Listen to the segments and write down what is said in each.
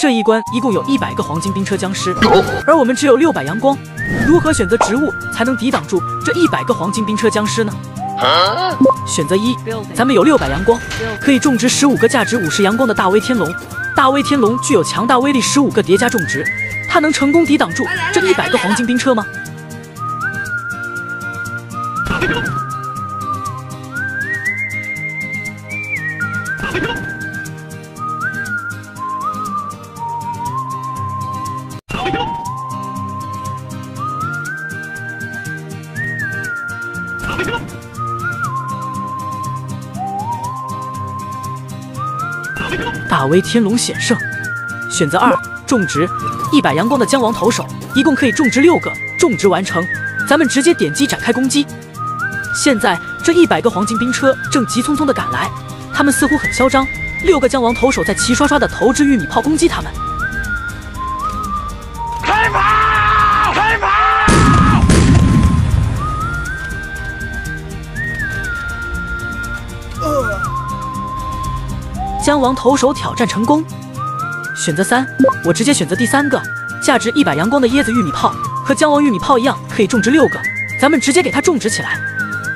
这一关一共有100个黄金冰车僵尸，而我们只有600阳光，如何选择植物才能抵挡住这100个黄金冰车僵尸呢？选择1，咱们有600阳光，可以种植15个价值50阳光的大威天龙。大威天龙具有强大威力，15个叠加种植，它能成功抵挡住这100个黄金冰车吗？大威天龙险胜，选择2，种植100阳光的姜王投手，一共可以种植6个，种植完成，咱们直接点击展开攻击。现在这100个黄金兵车正急匆匆地赶来，他们似乎很嚣张，6个姜王投手在齐刷刷地投掷玉米炮攻击他们。开跑！开跑！姜王投手挑战成功，选择3，我直接选择第3个，价值100阳光的椰子玉米炮，和姜王玉米炮一样，可以种植6个，咱们直接给它种植起来。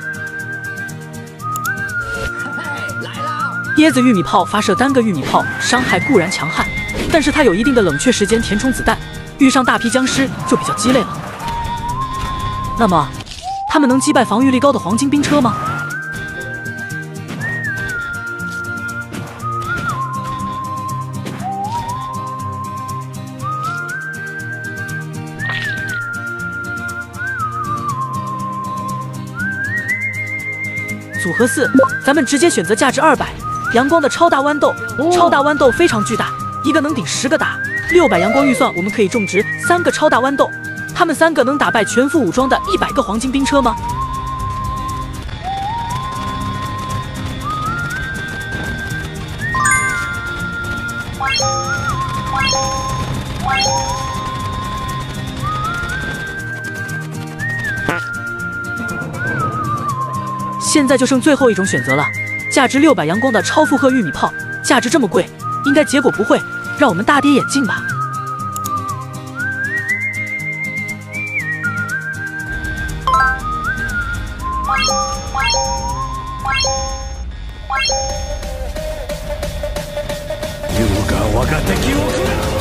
椰子玉米炮发射单个玉米炮，伤害固然强悍，但是它有一定的冷却时间填充子弹，遇上大批僵尸就比较鸡肋了。那么，他们能击败防御力高的黄金兵车吗？组合4，咱们直接选择价值200阳光的超大豌豆。超大豌豆非常巨大，一个能顶10个打。600阳光预算，我们可以种植3个超大豌豆。他们3个能打败全副武装的100个黄金兵车吗？现在就剩最后一种选择了，价值600阳光的超负荷玉米炮，价值这么贵，应该结果不会让我们大跌眼镜吧優雅我が敵を